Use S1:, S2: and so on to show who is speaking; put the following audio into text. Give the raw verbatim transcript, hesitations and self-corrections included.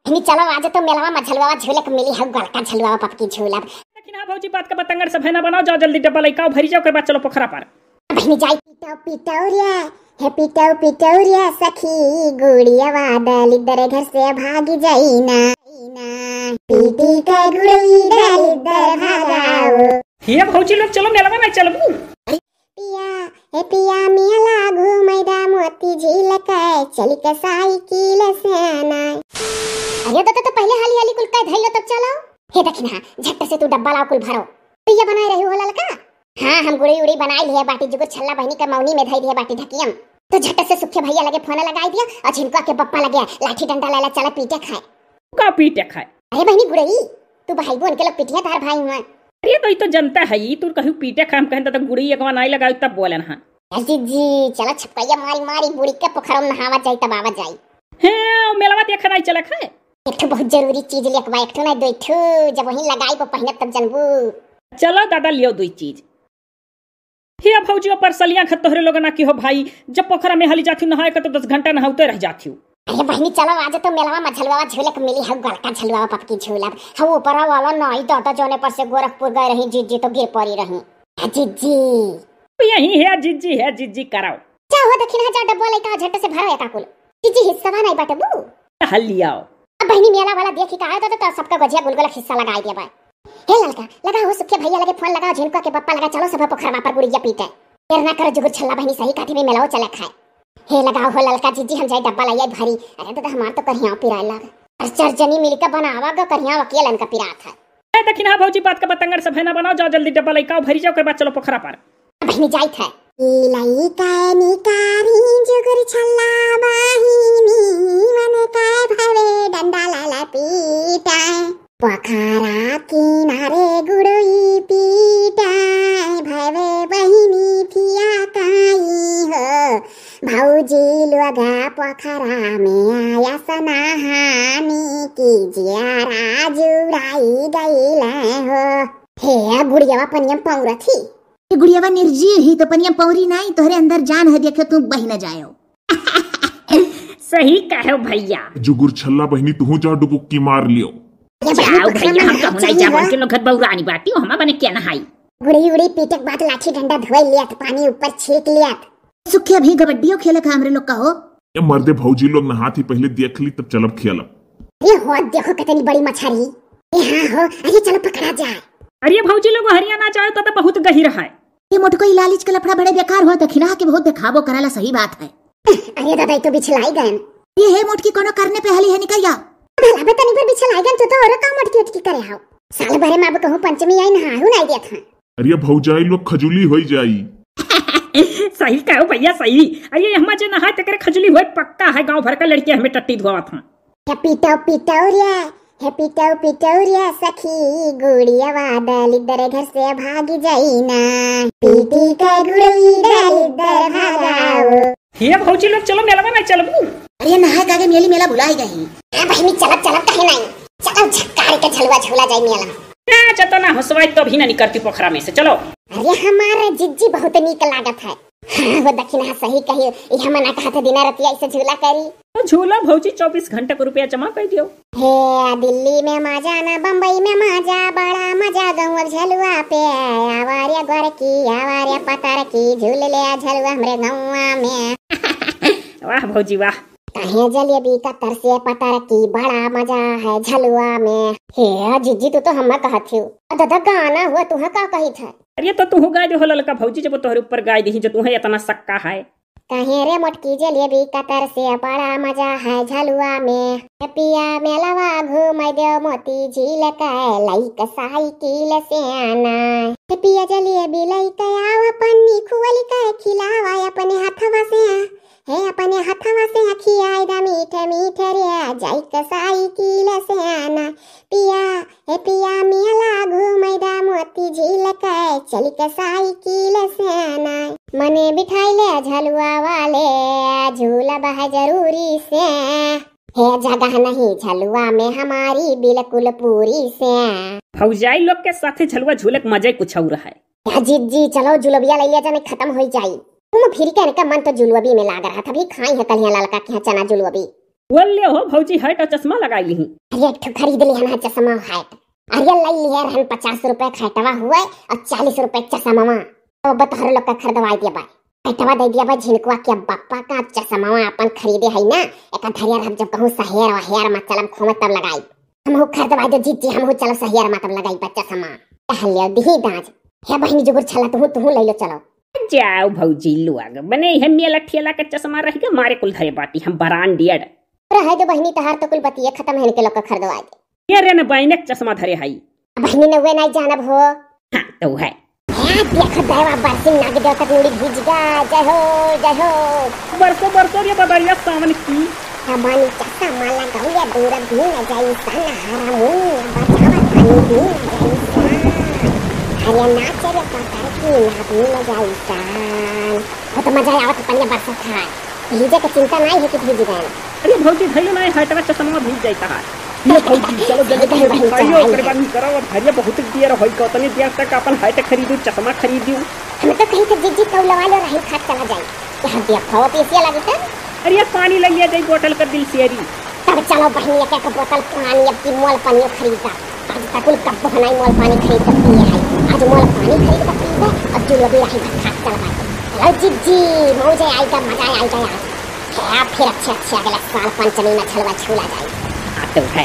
S1: नहीं चलो आज तो मेलावा में झलवा झूले के मिली है गलका झलवा पपकी झूला।
S2: लेकिन हां भौजी बात का पतंगड़ सब है ना बनाओ, जाओ जल्दी डब्बा लेके आओ, भरी जाओ, कर बाद चलो पोखरा पर।
S1: बहनी जाई पीटाओ पीटाओ रे, हे पीटाओ पीटाओ रे सखी, गुड़िया वादल इधर घर से भाग जाई ना, पीटी का गुड़वी डाल इधर भागाओ।
S2: हे भौजी लोग चलो मेलावा में चलबू।
S1: पिया हे पिया मेला घूमैदा मोती झील के चली के साइकिल से आना। अरे तो तो पहले हाली हाली कुल कह धइलो तब चलो। हे देखी ना झट से तू डब्बा लाओ कुल भरो। पिया बनाई रही हो ललका। हां हम गुड़ी उड़ी बनाई लिए बाटी जुगुर छल्ला बहनी के मौनी में धई दिए बाटी ढकियम। तो झट से सुखे भैया लगे फोन लगाई दिया और झिनका के पप्पा लगे लाठी डंडा लेला चला पीटे खाए।
S2: का पीटे खाए?
S1: अरे बहनी गुड़ई तू भाई बोन के लोग पिटिया तार भाई हुआ।
S2: अरे तो ये तो जनता है ही, तू कहू पीटे खाम कहन त गुड़ी एकवा नहीं लगाई तब बोलन हां।
S1: जी जी चलो छपैया मारी मारी बुड़ी के पोखरा में नहावा जाई तब आवा जाई।
S2: हां मेलावा देख नहीं चला खाए।
S1: एक तो बहुत जरूरी चीज लेके एक तो नहीं दो ठू, जब वही लगाई को पहने तब जनबू।
S2: चलो दादा लियो दो चीज। हे भौजी पर सलिया खत तोहरे लोग ना की हो भाई, जब पोखरा में हली जाथी नहाए का तो दस घंटा नहाउते रह जाथी।
S1: अरे बहनी चलो आज तो मेलावा में झलवा झूले के मिली है गलका झलवा पपकी झूला। हम ऊपर वाला नहीं दादा जोने पर से गोरखपुर गए रही जीजी तो गिर पड़ी रही। जीजी
S2: यही है जीजी है जीजी कराओ।
S1: चाहो दखिना जा डब्बा लेके झट से भरो एका कुल। जीजी हिस्सा नहीं बटबू
S2: हल लियाओ।
S1: अब बहनी मेला वाला देखी का आया तो, तो सबका गजिया गुलगुला हिस्सा लगाई दिया भाई। हे ललका लगा हो सुखे भैया लगे फोन लगाओ, झिनका के पप्पा लगा चलो सब पोखरा पर गुड़िया पीटे। देर ना करो जुगुर छल्ला बहनी सही काठी में मेलाओ चला खाए। हे लगाओ हो ललका जीजी हम जाई डब्बा लाइए भरी। अरे तो हमार तो करिया पिराय लग और चरजनी मिलके बनावा ग करिया अकेलन का पिरात है।
S2: ए देखिन हां भौजी बात का पतंगड़ सब है ना बनाओ, जाओ जल्दी डब्बा लेके आओ, भरी जाओ, कर बाद चलो पोखरा पर।
S1: बहनी जाई था लाई काय निकारी जुगुर छल्ला बहिनी मन काय भवे डंडा लाला पीटा पोखरा किनारे गुड़ई पीटा भवे बहिनी थिया काई हो भौजी लोगा पोखरा में आया सनाहानी की जियारा जुड़ाई गईला हो। हे गुड़ियावा पनियम पौरा थी।
S3: गुड़ियावा निर्जीव ही तो पनिया पौरी नहीं, तोहरे अंदर जान है, देखो तू बही न जायो।
S2: सही कहो भैया।
S4: जुगुर छल्ला बहनी तू जा डुबुक्की मार लियो।
S2: जाओ भैया हम कहू नहीं जा बोल के लोग घर बौरानी बाटी हो, हम बने क्या नहाई।
S1: गुड़ी उड़ी पीटक बात लाठी डंडा धोई लिया तो पानी ऊपर छीक लिया।
S3: सुखे भी गबड्डियों खेले का हमरे लोग कहो।
S4: ये मर्दे भौजी लोग नहाती पहले देख ली तब चलब खेलब।
S1: ये हो देखो कितनी बड़ी मछली। ये हां हो अरे चलो पकड़ा जाए।
S2: अरे भौजी लोग हरियाणा जाओ तो, तो बहुत गहीर है।
S3: ये मोटको लालिच के लफड़ा बड़े बेकार हुआ तो खिला के बहुत दिखावो कराला सही बात है।
S1: अरे दादा तो बिछलाई गए।
S3: ये है मोटकी कोनो करने पे हली है निकल जा।
S1: भला बतनी पर बिछलाई गए तो तो और का मोटकी उटकी करे हाउ। साल भरे में अब कहूं पंचमी आई नहाहू नहीं देत हां।
S4: अरे भौजाई लोग खजुली होई जाई।
S2: सही कहो भैया सही। अरे हम जे नहाए तकरे खजुली होए पक्का है, गांव भर का लड़के हमें टट्टी धोवत हां।
S1: हे पीटाओ पीटाओ रे, हे पीटाओ पीटाओ रे सखी, गुड़िया वादल इधर घर से भाग जाई ना, पीटी का गुड़वी डाल इधर भागाओ।
S2: हे भौजी लोग चलो मेला में चलबू।
S3: अरे नहाए कागे मेली मेला भुलाई गई।
S1: ए बहनी चलत चलत कहे नहीं, चलो झक्कार के झलवा झूला जाई मेला।
S2: ना चतो ना हंसवाई तो भी ना निकलती पोखरा में से चलो।
S1: अरे हमारे जिज्जी बहुत नीक लागत है। हाँ, वो दक्षिणा सही कही, ये मना कहा था दिन रात ऐसे झूला करी।
S2: तो झूला भौजी चौबीस घंटे को रुपया जमा कर दियो।
S1: हे दिल्ली में मजा ना बम्बई में मजा, बड़ा मजा गाँव झलुआ पे। आवारिया गोर की आवारिया पतार की झूल ले झलुआ हमरे गाँव में।
S2: वाह भौजी वाह।
S1: कहे जलेबी का तरसे पतार की बड़ा मजा है झलुआ में। हे जिज्जी तू तो हम कहत थी दादा गाना हुआ तुहा का कही था।
S2: अरे तो तू गाय दे हो ललका भौजी, जब तोहरे ऊपर गाय दी जो तू है इतना सक्का है।
S1: कहे रे मोटकी जलेबी कतर से बड़ा मजा है झलुआ में। पिया मेलावा घूमाई दे मोती झील का लाइक साइकिल से आना। पिया जलेबी लाइक आवा पन्नी खुवली का खिलावा अपने हाथवा से, हे अपने हाथवा से खियाई दा मीठे मीठे रे जाइक साइकिल से आना। पिया हे पिया मेला घूमाई दा मोती झील का चली के साइकिल से आना। मने बिठाई ले झलुआ वाले झूला बह जरूरी से, हे जगह नहीं झलुआ में हमारी बिल्कुल पूरी से।
S2: भौजाई लोग के साथे झलुआ झूले के मजा कुछ और है।
S1: जिज्जी चलो जुलबिया ले लिया जाने खत्म हो जाई। तुम फिर कहने का मन तो जुलबी में लाग रहा था, भी खाई है कल लाल का क्या चना जुलबी।
S2: बोले हो भौजी है तो चश्मा लगाई ली।
S1: अरे ठो खरीद लिया ना चश्मा हैट। अरे लाई लिया रहन पचास रुपए खैटवा हुआ और चालीस रुपए चश्मा। तो बतहर लोग का खरीदवाई दिया भाई। खैटवा दे दिया भाई झिनकुआ के बापा का चश्मा अपन खरीदे है ना। एक धरिया हम जब कहूँ सहेर वहेर में चलब घूमे तब लगाई। हम खरीदवाई दो जीत जी हम चलो सहेर में तब लगाई बच्चा चश्मा। टहलियो दी दाज। हे बहनी जुगुर छला तू तू ले लो चलो।
S2: जाओ भौजी लुआग बने है मेला ठेला का चश्मा रह गया मारे कुल धरे बाटी हम बरान डियड।
S1: रहे दो बहनी तहार तो कुल बतिये खत्म है के लोग का खरीदवाई दे।
S2: ये रे न बहने चश्मा धरे है।
S1: बहनी ने वे नहीं जानब हो।
S2: हाँ तो है।
S1: देख देवा बरसिन नाग देवता मुड़ी भीज गा। जय हो जय हो।
S2: बरसों बरसों ये बदरिया सावन की
S1: हमानी चक्का माला गौया दूर भी न जाई सन हरा मुन बचावा पानी भी न जाई सन हरिया नाच रे पकर की ना भी न जाई सन। वो तो मजा आवत पनिया बरसा था। भीजे के चिंता नहीं है कि भीज गए।
S2: अरे भौजी धैले नहीं हटवा चश्मा भीज जाता है। ये भौजी चलो जल्दी जल्दी खाइयो ओकरे बाद ही करो। धरिया बहुत देर होई कतनी देर तक अपन हाइट खरीदू चश्मा खरीदू।
S1: हम तो कहीं से जिज्जी तो लवा लो रही खात चला जाए। यहां देखो पेसिया लगी त।
S2: अरे ये पानी ले लिया जाई बोतल कर दिल सेरी।
S1: तब चलो बहनी एक एक बोतल पानी अब की मोल पानी खरीदा। आज तक कुल कब बनाई मोल पानी खरीद के पिए है। आज मोल पानी खरीद के पिए और जो लोग रही खात चला जाए। चलो जिज्जी मौजे आई का मजा आई जाए। क्या फिर अच्छे अच्छे अगले साल पंचमी में छलवा छूला जाए।
S2: तो है।